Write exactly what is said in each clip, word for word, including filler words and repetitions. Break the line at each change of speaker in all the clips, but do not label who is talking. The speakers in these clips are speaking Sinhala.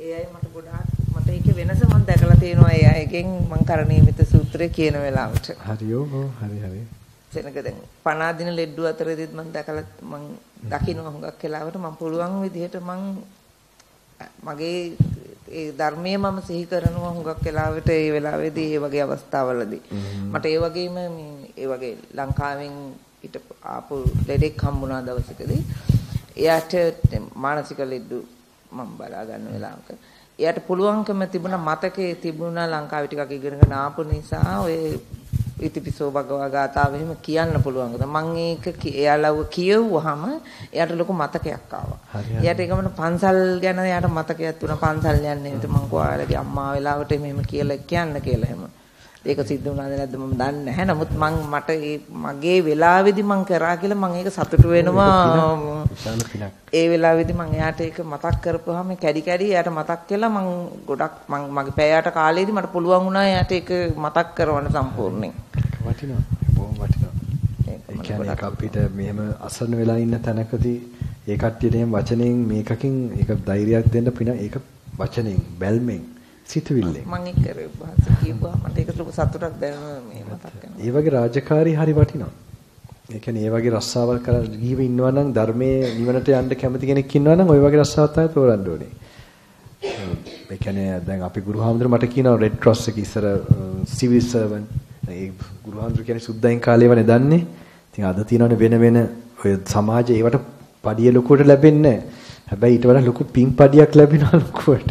ඒයි මට ගොඩාක් මට ඒකේ වෙනස මම දැකලා තියෙනවා ඒ අයගෙන් මම කරණීයමිත සූත්‍රය කියන වෙලාවට.
හරියෝ හරි හරි.
සෙනක දැන් පණ දින ලෙඩ්ඩු අතරෙදිත් මම දැකලා මම දකින්න හුඟක් වෙලාවට මම පුළුවන් විදිහට මම මගේ ඒ ධර්මයේ මම සිහි කරනවා හුඟක් වෙලාවට ඒ වෙලාවේදී ඒ වගේ අවස්ථාවලදී. මට ඒ වගේම මේ ඒ වගේ ලංකාවෙන් ඊට ආපු ලෙඩෙක් හම්බුණා දවසකදී. එයාට මානසික ලෙඩ්ඩු මම බලා ගන්න වෙලාවක එයාට පුළුවන්කම තිබුණා මතකයේ තිබුණා ලංකාවේ ටිකක් ඉගෙනගෙන ආපු නිසා ඔය ඉතිපිසෝ භගවා ගාථාව එහෙම කියන්න පුළුවන්. මම ඒක එයාලව කියවුවාම එයාට ලොකු මතකයක් ආවා. එයාට ඒකමන පන්සල් ගැන එයාට මතකයක් තුන පන්සල් යන්නේ මම කොහාලගේ අම්මා වෙලාවට මෙහෙම කියලා කියන්න කියලා එහෙම. ඒක සිද්ධ වුණාද නැද්ද මම දන්නේ නැහැ. නමුත් මං මට මගේ වෙලාවේදී මං කරා කියලා මං ඒක සතුටු වෙනවා. ඒ වෙලාවේදී මං එයාට ඒක මතක් කරපුවාම කැඩි කැඩි එයාට මතක් කළා මං ගොඩක් මං මගේ පැයට කාලේදී මට පුළුවන් වුණා එයාට ඒක මතක් කරවන්න සම්පූර්ණයෙන්.
වටිනවා. බොහොම වටිනවා. ඒ කියන්නේ අපිට මෙහෙම අසරණ වෙලා ඉන්න තැනකදී ඒ කට්ටියට එහෙම වචනෙන් මේකකින් ඒක ධෛර්යයක් දෙන්න පින ඒක වචනෙන් බැල්මෙන් සිතුවිල්ලෙන්
මම ඒක කරේ භාෂ කියපුවා මට ඒක ලොකු සතුටක් දැනෙනවා මේ මතක් කරනවා.
ඒ වගේ රාජකාරී හරි වටිනවා. ඒ කියන්නේ ඒ වගේ රස්සාවල් කරලා ගිහිව ඉන්නවා නම් ධර්මයේ නිවනට යන්න කැමති කෙනෙක් ඉන්නවා නම් ওই වගේ රස්සාවක් තමයි තෝරන්න ඕනේ. ඒ කියන්නේ දැන් අපි ගුරුහාමුදුර මට කියනවා රෙඩ් ක්‍රොස් එක ඉස්සර සිවිල් සර්වන්ට් ඒ ගුරුහාමුදුර කියන්නේ සුද්දයින් කාලේ වනේ දන්නේ. ඉතින් අද තියෙනවනේ වෙන වෙන ඔය සමාජයේ ඒවට පඩිය ලොකුවට ලැබෙන්නේ නැහැ. හැබැයි ඊට වඩා ලොකු පින් පඩියක් ලැබෙනවා ලොකුවට.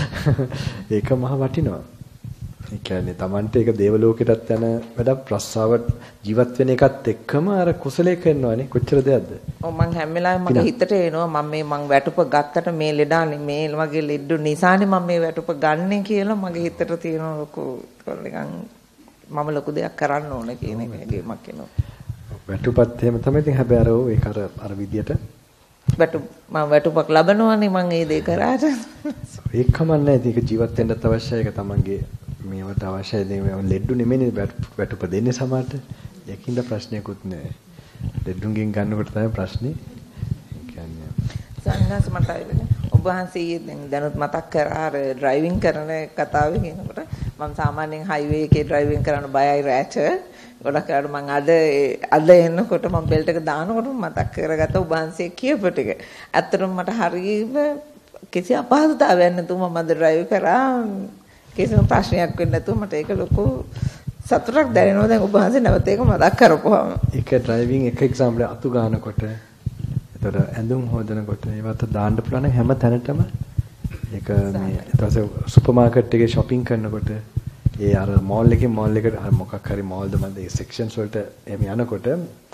ඒක මහ වටිනවා. ඒ කියන්නේ Tamante ඒක දේව ලෝකෙටත් යන වැඩක් රස්සාවට ජීවත් වෙන එකත් එක්කම අර කුසලයේ කරනවානේ කොච්චර දෙයක්ද?
ඔව් මං හැම වෙලාවෙම මගේ හිතට එනවා මම මේ මං වැටුප ගත්තට මේ ලෙඩානේ මේ වගේ ලෙඩු නිසානේ මම මේ වැටුප ගන්නෙ කියලා මගේ හිතට තියෙන ලොකු නිකන් මම ලොකු දෙයක් කරන්න ඕන කියන එක මක් එනවා.
වැටුපත් එහෙම තමයි. ඉතින් හැබැයි අර ඒක අර අර විදියට
වැටු මම වැටුපක් ලබනවානේ මම ඒ දේ කරාට.
ඒක කමන්නේ ඒක ජීවත් වෙන්නත් අවශ්‍යයි. ඒක තමන්ගේ මේවට අවශ්‍යයි. මේ ලෙඩ්ඩු නෙමෙයි වැටුප දෙන්නේ සමහරට. ඒකින්ද ප්‍රශ්නයක්වත් නෑ. ලෙඩ්ඩුන්ගෙන් ගන්නකොට තමයි ප්‍රශ්නේ. ඒ කියන්නේ
සංඝාස මට ආවේ ඔබ වහන්සේ දැන් දැනුත් මතක් කරා අර ඩ්‍රයිවිං කරන කතාවේ කියනකොට මම සාමාන්‍යයෙන් හයිවේ එකේ ඩ්‍රයිවිං කරන්න බයයි රැට. ගොඩක් අර මම අද අද එනකොට මම බෙල්ට් එක දානකොට මතක් කරගත්ත ඔබ වහන්සේ කියපු ටික. ඇත්තටම මට හරියම කිසි අපහසුතාවයක් නැතුව මම අද ඩ්‍රයිව් කරා. කිසිම ප්‍රශ්නයක් වෙන්නේ නැතුව මට ඒක ලොකු සතුටක් දැනෙනවා දැන් ඔබ වහන්සේ නැවත ඒක මතක් කරපුවාම.
ඒක ඩ්‍රයිවිං එක එක්සැම්පල් අතු ගන්නකොට එතකොට ඇඳුම් හොදනකොට ඒවත් දාන්න පුළුවන් හැම තැනටම ඒක මේ ඊට පස්සේ සුපර් මාකට් එකේ shopping කරනකොට ඒ අර මෝල් එකේ මෝල් එකට මොකක් හරි මෝල්ද මන්ද ඒ සෙක්ෂන්ස් වලට එමෙ යනකොට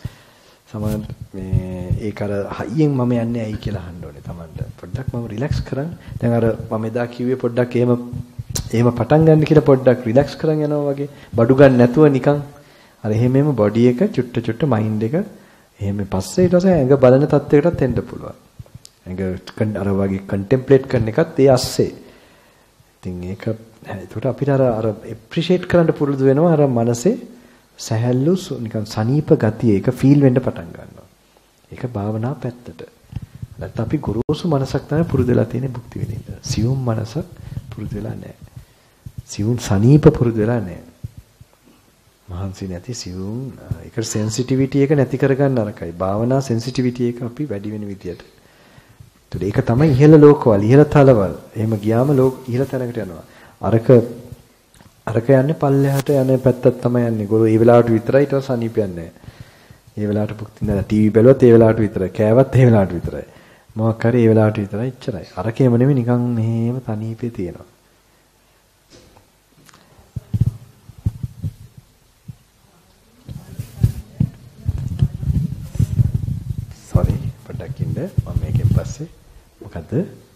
සමහර මේ ඒක අර හයියෙන් මම යන්නේ ඇයි කියලා අහන්න ඕනේ Tamanට. පොඩ්ඩක් මම රිලැක්ස් කරන්. දැන් අර මම එදා කිව්වේ පොඩ්ඩක් එහෙම එහෙම පටන් ගන්න කියලා පොඩ්ඩක් රිලැක්ස් කරන් යනවා වගේ. බඩු ගන්න නැතුව නිකන් අර එහෙම එහෙම බොඩි එක චුට්ට චුට්ට මයින්ඩ් එක එහෙම පස්සේ ඊට පස්සේ ඇඟ බලන තත්යකටත් එන්න පුළුවන්. ඇඟ අර වගේ කන්ටෙම්ප්ලේට් කරන එකත් ඒ අස්සේ. ඉතින් ඒක ඒකට අපිට අර අර ඇප්‍රීෂিয়েට් කරන්න පුරුදු වෙනවා අර මනසේ සැහැල්ලු නිකන් සනීප ගතිය ඒක ෆීල් වෙන්න පටන් ගන්නවා. ඒක භාවනා පැත්තට. නැත්නම් අපි ගුරුසු මනසක් තමයි පුරුදු වෙලා තියෙන්නේ භුක්ති විඳින්න. සියුම් මනසක් පුරුදු වෙලා නැහැ. සියුම් සනීප පුරුදු වෙලා නැහැ. මහන්සි නැති සියුම් ඒක සෙන්සිටිවිටි එක නැති කරගන්න අරකයි. භාවනා සෙන්සිටිවිටි එක අපි වැඩි වෙන විදියට. ඒක තමයි ඉහළ ලෝකවල ඉහළ තලවල. එහෙම ගියාම ලෝක ඉහළ තැනකට යනවා. අරක අරක යන්නේ පල්ලෙහාට යන පැත්තක් තමයි යන්නේ. ගොරෝ ඒ වෙලාවට විතරයි ඊට පස්සේ අනිපියන්නේ නැහැ. ඒ වෙලාවට භුක්ති නෑ. ටීවී බැලුවත් ඒ වෙලාවට විතරයි. කෑවත් ඒ වෙලාවට විතරයි. මොකක් හරි ඒ වෙලාවට විතරයි. එච්චරයි. අරකේම නෙමෙයි නිකන් මෙහෙම තනීපේ තියෙනවා. sorry පොඩ්ඩක් ඉන්න. මම මේකෙන් පස්සේ මොකද්ද?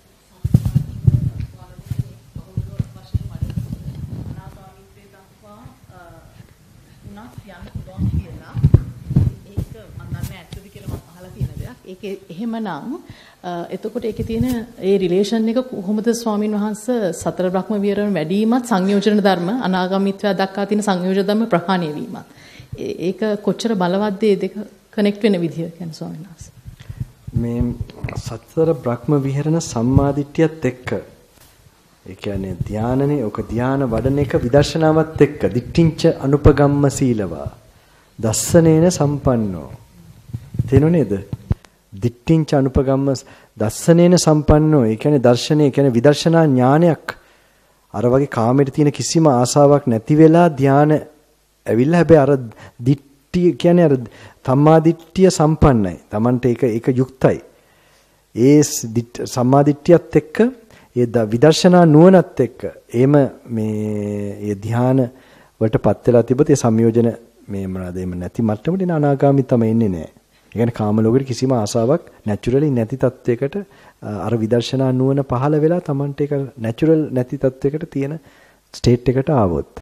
ඒක එහෙමනම් එතකොට ඒකේ තියෙන ඒ රිලේෂන් එක කොහොමද ස්වාමින් වහන්සේ සතර බ්‍රහ්ම විහරණ වැඩිමත් සංයෝජන ධර්ම අනාගාමීත්වය දක්වා තියෙන සංයෝජන ධර්ම ප්‍රහාණය වීමත් ඒක කොච්චර බලවත්ද ඒ දෙක කනෙක්ට් වෙන විදිය කියන්නේ ස්වාමීන් වහන්සේ
මේ සතර බ්‍රහ්ම විහරණ සම්මාදිට්ඨියත් එක්ක ඒ කියන්නේ ධානනේ ඔක ධාන වඩන එක විදර්ශනාවත් එක්ක දිට්ඨිංච අනුපගම්ම සීලවා දස්සනේන සම්පන්නෝ තේනෝ නේද? දිට්ඨිංච අනුපගම්ම දස්සනේන සම්පන්නෝ ඒ කියන්නේ දර්ශනේ ඒ කියන්නේ විදර්ශනා ඥානයක් අර වගේ කාමයට තියෙන කිසිම ආසාවක් නැති වෙලා ධාන ඇවිල්ලා හැබැයි අර දිට්ඨිය කියන්නේ අර සම්මා දිට්ඨිය සම්පන්නයි. Tamante ඒක ඒක යුක්තයි. ඒ සම්මා දිට්ඨියත් එක්ක ඒ විදර්ශනා නුවණත් එක්ක එහෙම මේ ඒ ධාන වලටපත් වෙලා තිබුත් ඒ සංයෝජන මේ මොනවාද එහෙම නැති මට්ටමට අනාගාමී තමයි එන්නේ නැහැ. ඒ කියන්නේ කාම ලෝකෙට කිසිම ආසාවක් නැචරලි නැති තත්වයකට අර විදර්ශනා නුවණ පහළ වෙලා Tamante ඒක නැචරල් නැති තත්වයකට තියෙන ස්ටේට් එකට ආවොත්